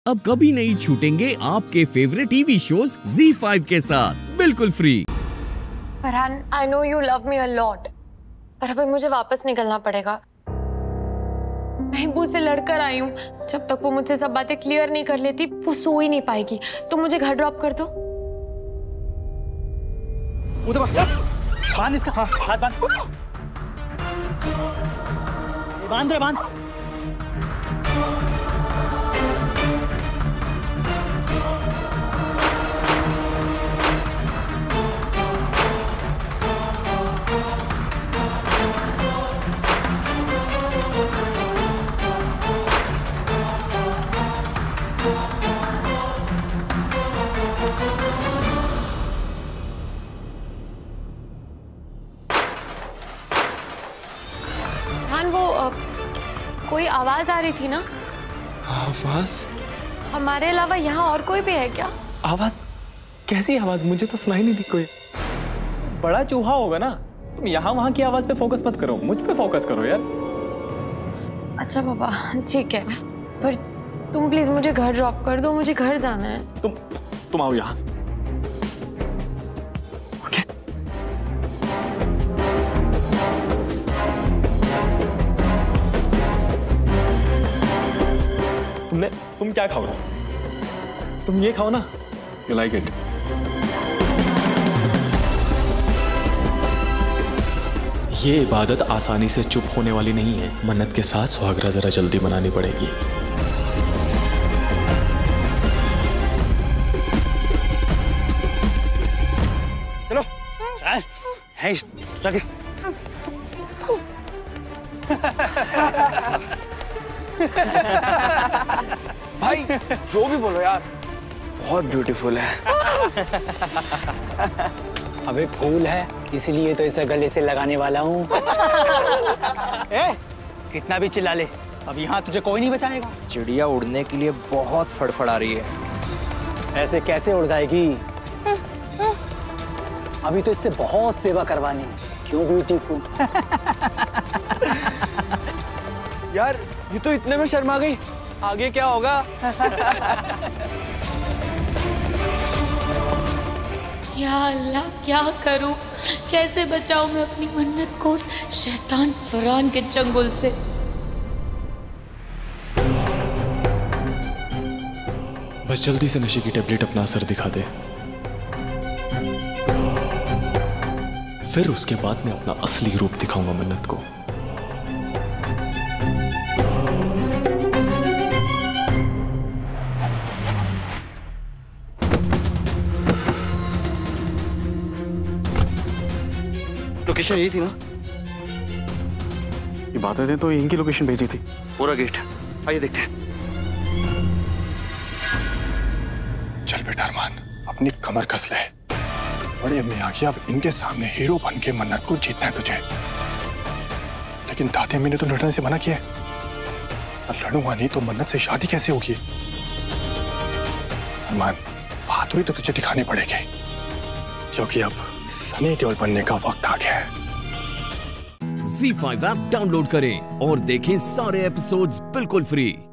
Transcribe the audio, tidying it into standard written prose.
अब कभी नहीं छूटेंगे आपके फेवरेट टीवी शोज ZEE5 के साथ बिल्कुल free. Farhan, I know you love me a lot, पर अभी मुझे वापस निकलना पड़ेगा। महबूब से लड़कर आई हूँ। जब तक वो मुझसे सब बातें क्लियर नहीं कर लेती, वो सो ही नहीं पाएगी। तो मुझे घर ड्रॉप कर दो। बांध इसका हाथ बांध। बांध रे बांध। कोई आवाज आ रही थी ना? आवाज? हमारे अलावा यहाँ और कोई भी है क्या? आवाज? कैसी आवाज? मुझे तो सुनाई नहीं दी कोई। बड़ा चूहा होगा ना। तुम यहाँ वहाँ की आवाज पे फोकस मत करो, मुझ पे फोकस करो यार। अच्छा पापा, ठीक है, पर तुम प्लीज मुझे घर ड्रॉप कर दो, मुझे घर जाना है। तुम आओ यहाँ। तुम क्या खाओ? तुम ये खाओ ना, यू लाइक इट। ये इबादत आसानी से चुप होने वाली नहीं है। मन्नत के साथ सुहागरा जरा जल्दी बनानी पड़ेगी। चलो है भाई जो भी बोलो यार, बहुत ब्यूटीफुल है। अबे फूल है इसलिए तो इसे गले से लगाने वाला हूँ। कितना भी चिल्ला ले, अब यहाँ तुझे कोई नहीं बचाएगा। चिड़िया उड़ने के लिए बहुत फड़फड़ा रही है। ऐसे कैसे उड़ जाएगी? अभी तो इससे बहुत सेवा करवानी है। क्यों ब्यूटीफुल? यार ये तो इतने में शर्मा गई, आगे क्या होगा? या अल्लाह, क्या करूं? कैसे बचाऊं मैं अपनी मन्नत को उस शैतान फरहान के चंगुल से? बस जल्दी से नशे की टेबलेट अपना असर दिखा दे, फिर उसके बाद मैं अपना असली रूप दिखाऊंगा मन्नत को। लोकेशन यही थी ना? ये बातें थे तो इनकी लोकेशन भेजी थी। पूरा गेट, आइए देखते हैं। चल बेटा अरमान, अपनी कमर कस ले। बड़े अम्मी आखिर अब इनके सामने हीरो बन के मन्नत को जीतना है तुझे। लेकिन दादी अम्मी ने तो लड़ने से मना किया है। और लड़ूंगा नहीं तो मन्नत से शादी कैसे होगी? अरमान, बहादुरी तो तुझे दिखानी पड़ेगी, क्योंकि अब सनी देओल बनने का वक्त आ गया है। ZEE5 ऐप डाउनलोड करें और देखें सारे एपिसोड्स बिल्कुल फ्री।